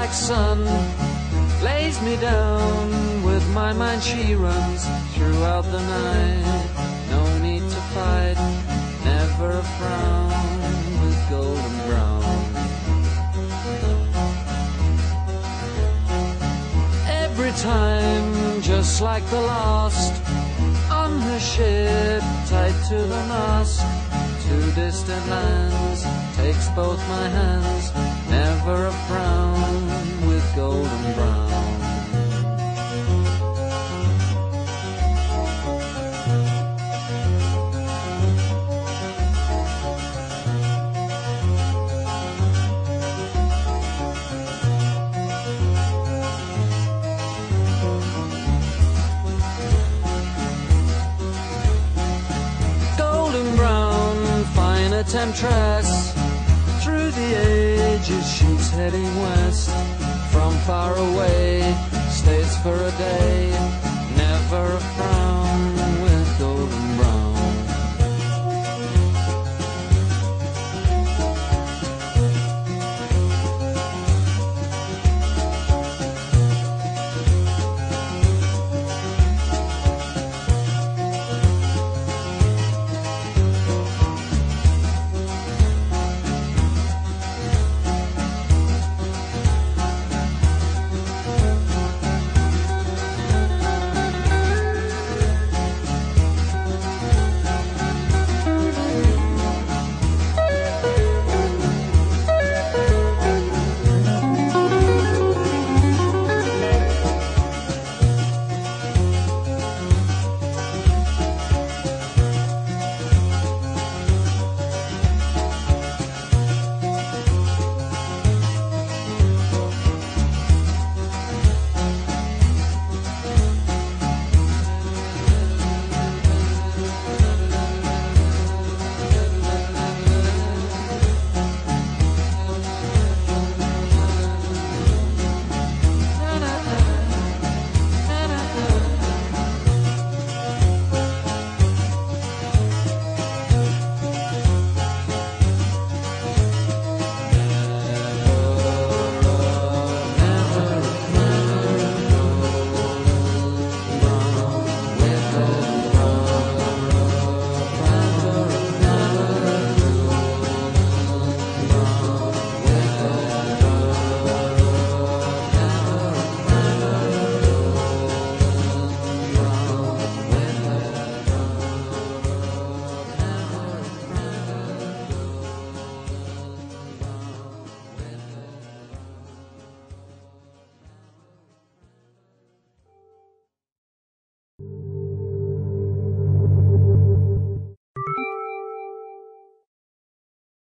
like sun lays me down. With my mind she runs throughout the night. No need to fight, never a frown, with golden brown. Every time, just like the last, on her ship, tied to the mast, to distant lands, takes both my hands, never a frown, with golden brown. Temptress, through the ages she's heading west. From far away, stays for a day,